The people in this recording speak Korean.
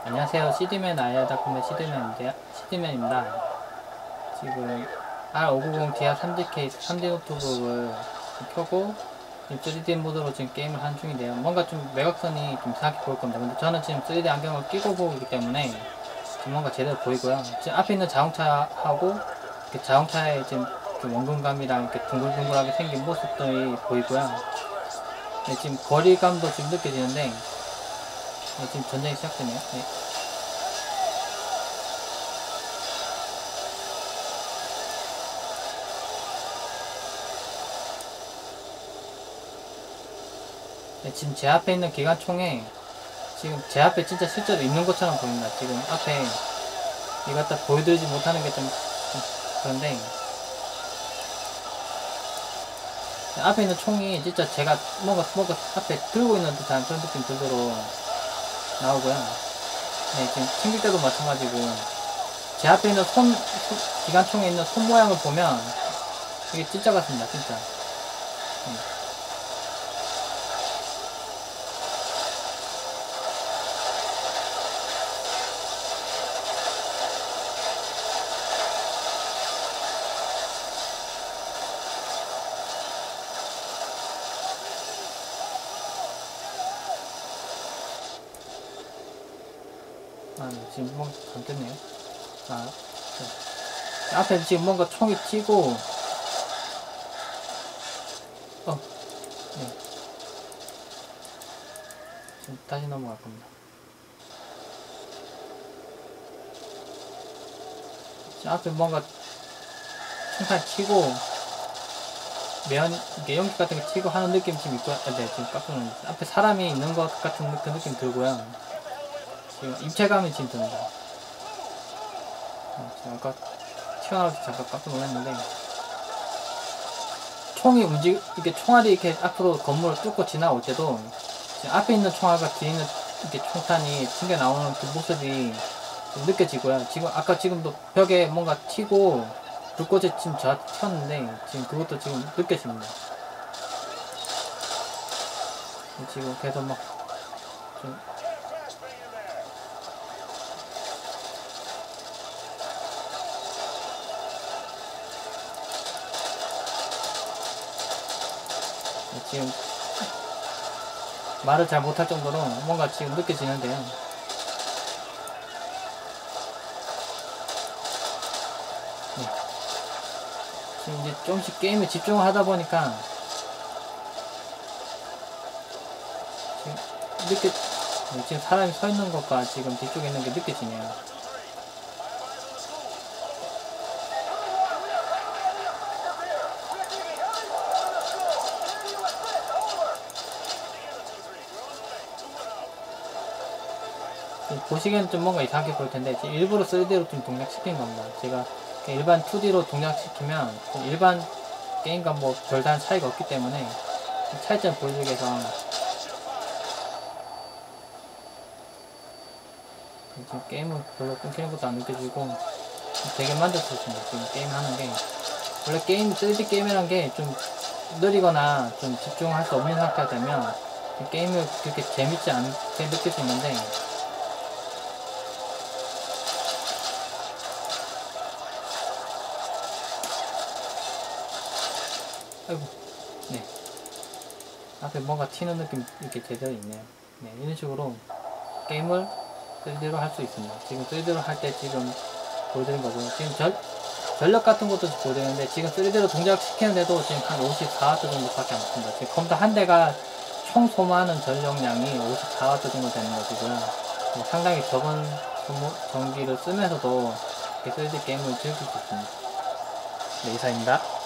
안녕하세요. CD맨 아이아닷컴의 CD맨입니다. 지금 R590 DR 3D 3D 노트북을 켜고 3D 모드로 지금 게임을 하는 중인데요. 뭔가 좀 매각선이 좀 이상하게 보일 겁니다. 근데 저는 지금 3D 안경을 끼고 보고 있기 때문에 지금 뭔가 제대로 보이고요. 지금 앞에 있는 자동차하고 자동차의 지금 원근감이랑 이렇게 둥글둥글하게 생긴 모습들이 보이고요. 네, 지금 거리감도 지금 느껴지는데 지금 전쟁이 시작되네요. 네. 네, 지금 제 앞에 있는 기관총에 지금 제 앞에 진짜 실제로 있는 것처럼 보입니다. 지금 앞에 이거 갖다 보여드리지 못하는 게 좀 그런데 앞에 있는 총이 진짜 제가 뭔가 앞에 들고 있는 듯한 그런 느낌 들도록 나오고요. 네, 지금 챙길 때도 마찬가지고 제 앞에 있는 기관총에 있는 손 모양을 보면 이게 진짜 같습니다. 진짜. 네. 지금 뭔가 안 됐네요. 네. 앞에 지금 뭔가 총이 튀고, 네. 지금 다시 넘어갈 겁니다. 지금 앞에 뭔가 총탄 튀고, 이게 연기 같은 게 튀고 하는 느낌 지금 있고, 네, 지금 깜짝 놀랐어요. 앞에 사람이 있는 것 같은 그 느낌 들고요. 지금 입체감이 지금 듭니다. 지금 아까 튀어나와서 잠깐 깜짝 놀랐는데 총이 이게 총알이 이렇게 앞으로 건물을 뚫고 지나올 때도 지금 앞에 있는 총알과 뒤에 있는 이렇게 총탄이 튕겨 나오는 그 모습이 좀 느껴지고요. 지금 아까 지금도 벽에 뭔가 튀고 불꽃이 지금 저한테 튀었는데 지금 그것도 지금 느껴집니다. 지금 계속 막 좀 지금 말을 잘 못할 정도로 뭔가 지금 느껴지는데요. 네. 지금 이제 조금씩 게임에 집중을 하다 보니까 지금 지금 사람이 서 있는 것과 지금 뒤쪽에 있는 게 느껴지네요. 보시기에는 좀 뭔가 이상하게 보일 텐데 일부러 3D로 좀 동작시킨 겁니다. 제가 일반 2D로 동작시키면 일반 게임과 뭐 별다른 차이가 없기 때문에 차이점 보여주기 위해서 지금 게임은 별로 끊기는 것도 안 느껴지고 되게 만족스럽습니다. 지금 게임 하는 게 원래 3D 게임이란 게 좀 느리거나 좀 집중할 수 없는 상태가 되면 게임을 그렇게 재밌지 않게 느낄 수 있는데 아이고, 네. 앞에 뭔가 튀는 느낌 이렇게 제대로 있네요. 네, 이런 식으로 게임을 3D로 할 수 있습니다. 지금 3D로 할 때 지금 보여드린 거고요. 지금 전력 같은 것도 보여드리는데 지금 3D로 동작시키는데도 지금 한 54W 정도밖에 안 씁니다. 지금 컴퓨터 한 대가 총 소모하는 전력량이 54W 정도 되는 것이고요. 상당히 적은 전기를 쓰면서도 3D 게임을 즐길 수 있습니다. 네, 이상입니다.